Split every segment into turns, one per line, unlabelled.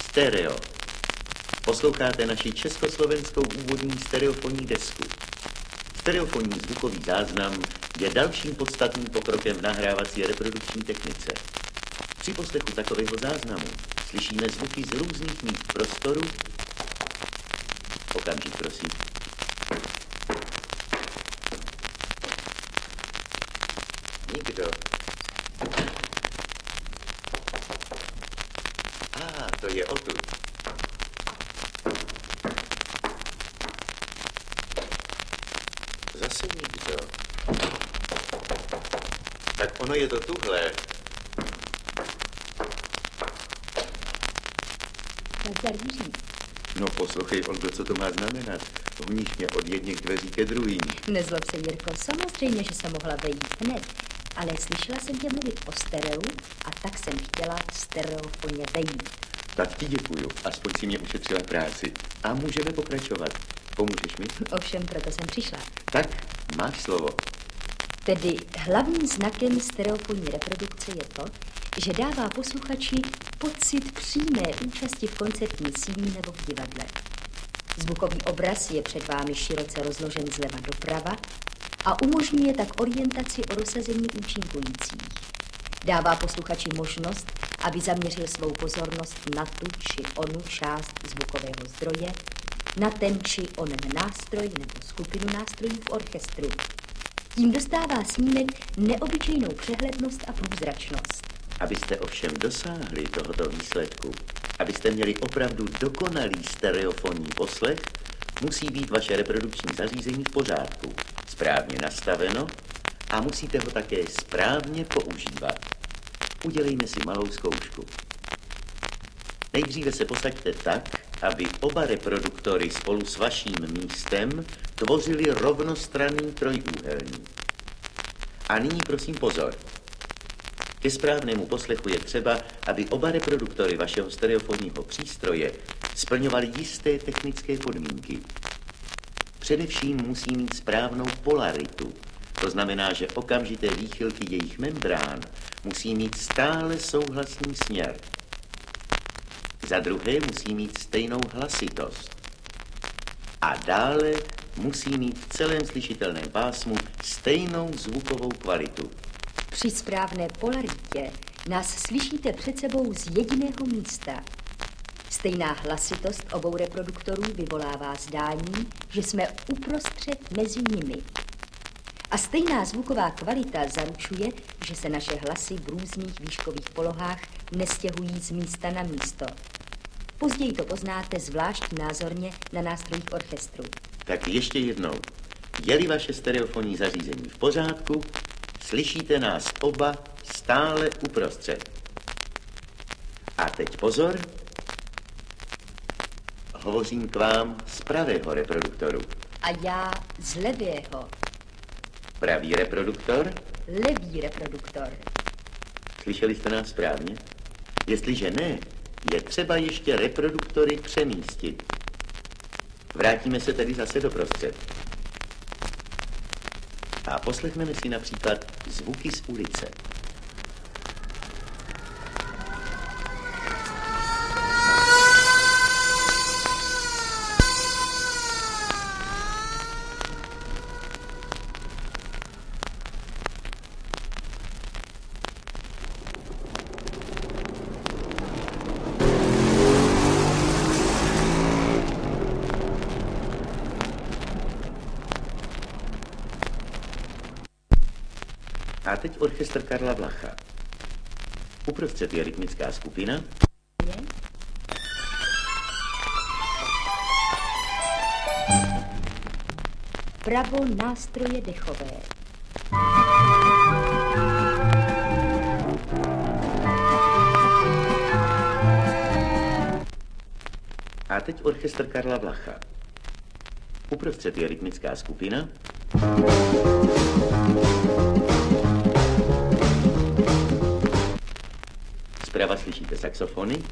Stereo. Posloucháte naši československou úvodní stereofonní desku. Stereofonní zvukový záznam je dalším podstatným pokrokem v nahrávací a reprodukční technice. Při poslechu takového záznamu slyšíme zvuky z různých míst prostoru. Okamžik, prosím. Nikdo. To je odtud. Zase nikdo. Tak ono je to tuhle.
Nazdar, Jiří.
No poslouchej, Olgo, co to má znamenat? Honíš mě od jedněch dveří ke druhým.
Nezlob se, Jirko, samozřejmě, že jsem mohla vejít hned, ale slyšela jsem tě mluvit o stereu a tak jsem chtěla stereofoně vejít.
Tak ti děkuju, aspoň si mě ušetřila práci. A můžeme pokračovat. Pomůžeš mi?
Ovšem, proto jsem přišla.
Tak, máš slovo.
Tedy hlavním znakem stereofonní reprodukce je to, že dává posluchači pocit přímé účasti v koncertní síni nebo v divadle. Zvukový obraz je před vámi široce rozložen zleva doprava a umožňuje tak orientaci o rozsazení účinkujících. Dává posluchači možnost, aby zaměřil svou pozornost na tu či onu část zvukového zdroje, na ten či onen nástroj nebo skupinu nástrojů v orchestru. Tím dostává snímek neobyčejnou přehlednost a průzračnost.
Abyste ovšem dosáhli tohoto výsledku, abyste měli opravdu dokonalý stereofonní poslech, musí být vaše reprodukční zařízení v pořádku, správně nastaveno a musíte ho také správně používat. Udělejme si malou zkoušku. Nejdříve se posaďte tak, aby oba reproduktory spolu s vaším místem tvořili rovnostranný trojúhelník. A nyní prosím pozor. Ke správnému poslechu je třeba, aby oba reproduktory vašeho stereofonního přístroje splňovaly jisté technické podmínky. Především musí mít správnou polaritu. To znamená, že okamžité výchylky jejich membrán musí mít stále souhlasný směr. Za druhé musí mít stejnou hlasitost. A dále musí mít v celém slyšitelném pásmu stejnou zvukovou kvalitu.
Při správné polaritě nás slyšíte před sebou z jediného místa. Stejná hlasitost obou reproduktorů vyvolává zdání, že jsme uprostřed mezi nimi. A stejná zvuková kvalita zaručuje, že se naše hlasy v různých výškových polohách nestěhují z místa na místo. Později to poznáte zvlášť názorně na nástrojích orchestru.
Tak ještě jednou. Je-li vaše stereofonní zařízení v pořádku, slyšíte nás oba stále uprostřed. A teď pozor. Hovořím k vám z pravého reproduktoru.
A já z levého.
Pravý reproduktor?
Levý reproduktor.
Slyšeli jste nás správně? Jestliže ne, je třeba ještě reproduktory přemístit. Vrátíme se tedy zase doprostřed. A poslechneme si například zvuky z ulice. A teď orchestr Karla Vlacha. Uprostřed je rytmická skupina.
Pravo nástroje dechové.
A teď orchestr Karla Vlacha. Uprostřed je rytmická skupina. Zprava slyšíte saxofony.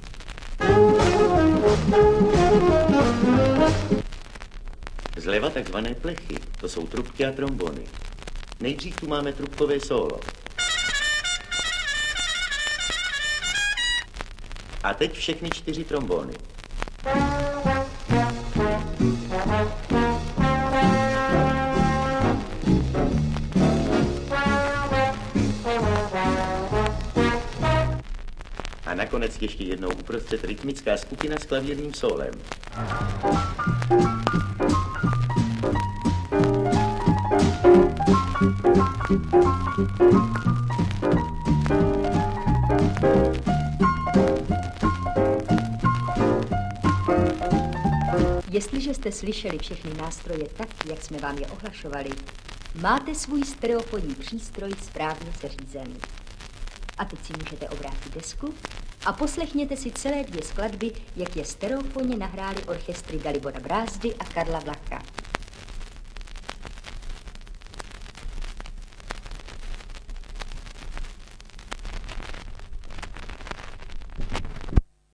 Zleva takzvané plechy, to jsou trubky a trombony. Nejdřív tu máme trubkové sólo. A teď všechny 4 trombóny. A nakonec ještě jednou uprostřed rytmická skupina s klavírním sólem.
Jestliže jste slyšeli všechny nástroje tak, jak jsme vám je ohlašovali, máte svůj stereofonní přístroj správně zařízený. A teď si můžete obrátit desku a poslechněte si celé 2 skladby, jak je stereofonně nahráli orchestry Dalibora Brázdy a Karla Vlacha.